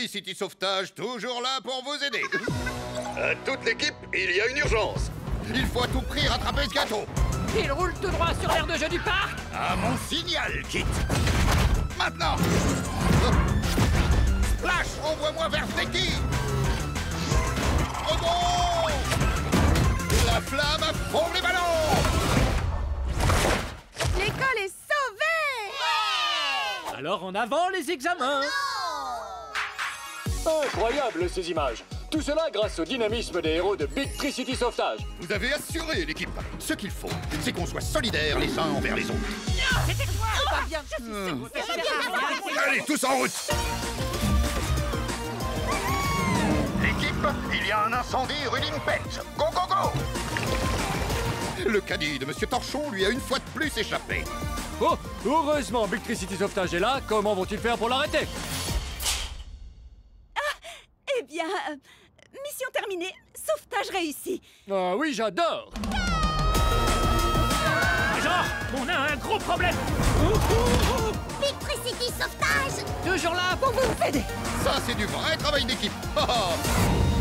Tricity Sauvetage, toujours là pour vous aider. À toute l'équipe, il y a une urgence. Il faut à tout prix rattraper ce gâteau. Il roule tout droit sur l'aire de jeu du parc. À mon signal, Kit. Maintenant. Splash, envoie-moi vers Flecky. Rebond. La flamme à fond les ballons. L'école est sauvée! Alors en avant les examens. Incroyable ces images. Tout cela grâce au dynamisme des héros de Big Tricity Sauvetage. Vous avez assuré l'équipe. Ce qu'il faut, c'est qu'on soit solidaires les uns envers les autres. C'était toi. Pas bien. Allez, tous en route. L'équipe, il y a un incendie rue Limpet. Go, go, go. Le caddie de Monsieur Torchon lui a une fois de plus échappé. Oh, heureusement Big Tricity Sauvetage est là. Comment vont-ils faire pour l'arrêter? Eh bien, mission terminée. Sauvetage réussi. Ah oui, j'adore. Genre, on a un gros problème. Big Tricity Sauvetage! Toujours là pour vous aider. Ça, c'est du vrai travail d'équipe.